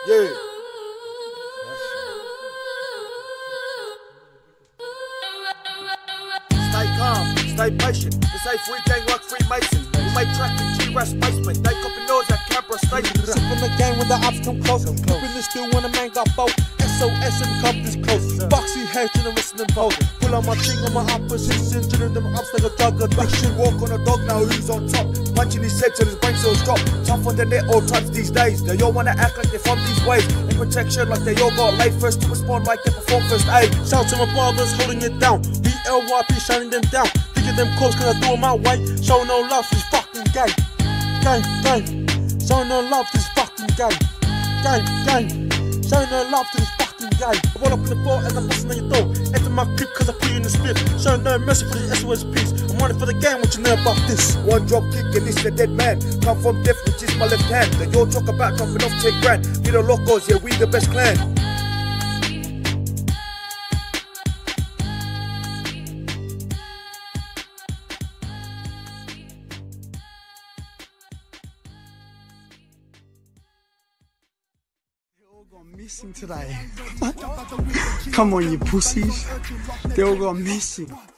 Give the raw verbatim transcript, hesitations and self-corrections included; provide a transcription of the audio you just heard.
Yeah. Stay calm, stay patient. This ain't free gang like Freemason. We make track in G-Rest basement. They copy noise at Canberra Station. Sip in the game when the ops come close. Really still when a man got both. S O S and come this close. Boxy head to the wrestling pole. Pull on my thing on my opposition. Drilling them ups like a drug addiction. Walk on a dog now, who's on top? Punching his head till his brain cells drop. Tough on the net all types these days. They all wanna act like they're from these ways. In protection like they all got laid first to respond like they perform first aid. Shout to my brothers holding it down. B L Y P shining them down. Picking them close cause I do it my way. Show no love to this fucking game. Game, game. Show no love to this fucking game. Game, game. Show no love to this fucking game. I roll up in the bar and I'm busting on your door. Enter my crib cause I put you in the spit. Show no mercy for the S O S piece. I'm running for the game, what you know about this? One drop kick and it's a dead man. Come from death which is my left hand. They all talk about dropping off ten grand. We the locos, yeah we the best clan. Gone missing today. Come on, you pussies. They all gone missing.